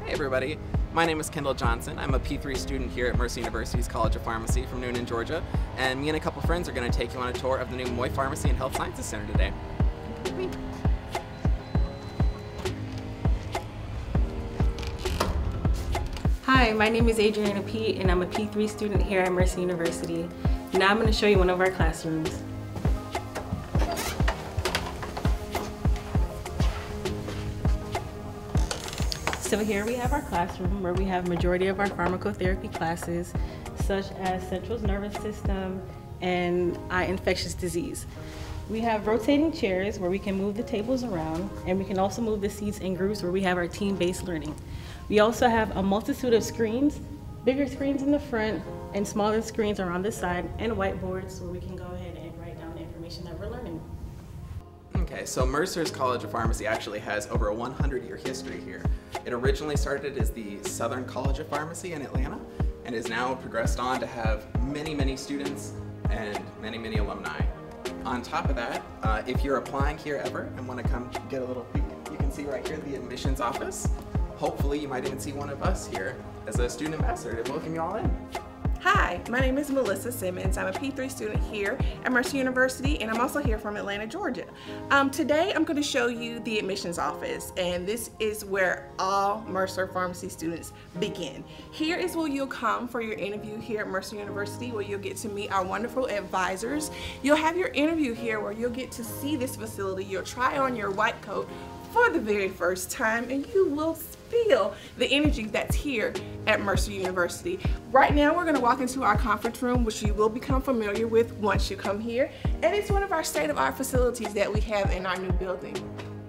Hey everybody, my name is Kendall Johnson. I'm a P3 student here at Mercer University's College of Pharmacy from Noonan, Georgia, and me and a couple friends are going to take you on a tour of the new Moye Pharmacy and Health Sciences Center today. Hi, my name is Adriana P, and I'm a P3 student here at Mercer University. Now I'm going to show you one of our classrooms. So here we have our classroom where we have majority of our pharmacotherapy classes, such as central nervous system and eye infectious disease. We have rotating chairs where we can move the tables around, and we can also move the seats in groups where we have our team-based learning. We also have a multitude of screens, bigger screens in the front and smaller screens around the side, and whiteboards where we can go ahead and write down the information that we're learning. Okay, so Mercer's College of Pharmacy actually has over a 100-year history here. It originally started as the Southern College of Pharmacy in Atlanta and has now progressed on to have many students and many alumni. On top of that, if you're applying here ever and want to come get a little peek, you can see right here the admissions office. Hopefully you might even see one of us here as a student ambassador to welcome you all in. Hi, my name is Melissa Simmons. I'm a P3 student here at Mercer University, and I'm also here from Atlanta, Georgia. Today I'm going to show you the admissions office, and this is where all Mercer Pharmacy students begin. Here is where you'll come for your interview here at Mercer University, where you'll get to meet our wonderful advisors. You'll have your interview here where you'll get to see this facility. You'll try on your white coat for the very first time, and you will feel the energy that's here at Mercer University. Right now we're going to walk into our conference room, which you will become familiar with once you come here, and it's one of our state-of-the-art facilities that we have in our new building.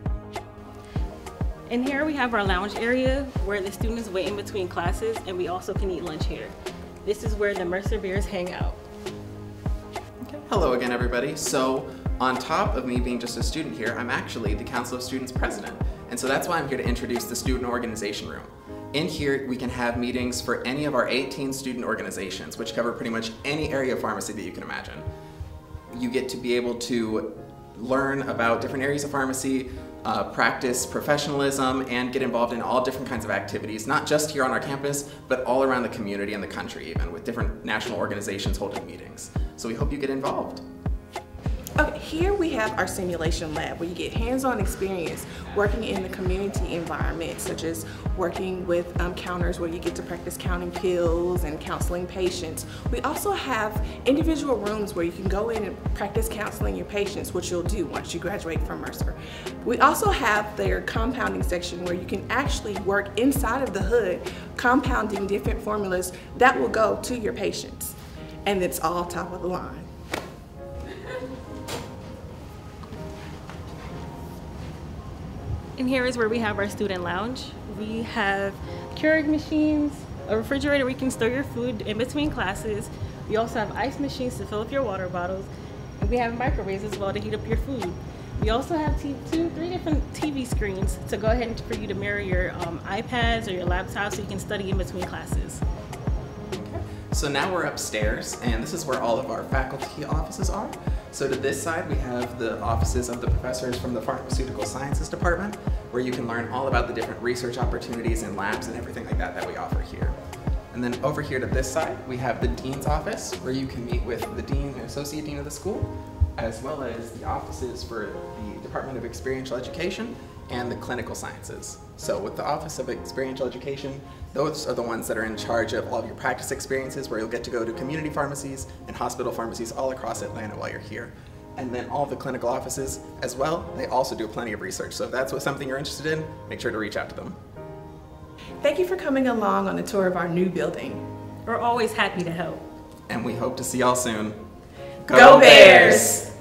And here we have our lounge area where the students wait in between classes, and we also can eat lunch here. This is where the Mercer Bears hang out. Okay. Hello again everybody. So on top of me being just a student here, I'm actually the Council of Students president. And so that's why I'm here to introduce the student organization room. In here, we can have meetings for any of our 18 student organizations, which cover pretty much any area of pharmacy that you can imagine. You get to be able to learn about different areas of pharmacy, practice professionalism, and get involved in all different kinds of activities, not just here on our campus, but all around the community and the country even, with different national organizations holding meetings. So we hope you get involved. Okay, here we have our simulation lab where you get hands-on experience working in the community environment, such as working with counters where you get to practice counting pills and counseling patients. We also have individual rooms where you can go in and practice counseling your patients, which you'll do once you graduate from Mercer. We also have their compounding section where you can actually work inside of the hood, compounding different formulas that will go to your patients. And it's all top of the line. And here is where we have our student lounge. We have Keurig machines, a refrigerator where you can store your food in between classes. We also have ice machines to fill up your water bottles. And we have microwaves as well to heat up your food. We also have three different TV screens to go ahead and for you to mirror your iPads or your laptops so you can study in between classes. So now we're upstairs, and this is where all of our faculty offices are. So to this side, we have the offices of the professors from the Pharmaceutical Sciences Department, where you can learn all about the different research opportunities and labs and everything like that that we offer here. And then over here to this side, we have the dean's office, where you can meet with the dean and associate dean of the school, as well as the offices for the Department of Experiential Education and the clinical sciences. So with the Office of Experiential Education, those are the ones that are in charge of all of your practice experiences, where you'll get to go to community pharmacies and hospital pharmacies all across Atlanta while you're here. And then all of the clinical offices as well, they also do plenty of research. So if that's something you're interested in, make sure to reach out to them. Thank you for coming along on the tour of our new building. We're always happy to help. And we hope to see y'all soon. Go Bears!